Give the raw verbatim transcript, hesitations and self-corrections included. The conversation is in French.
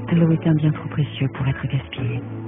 L'eau est un bien trop précieux pour être gaspillée.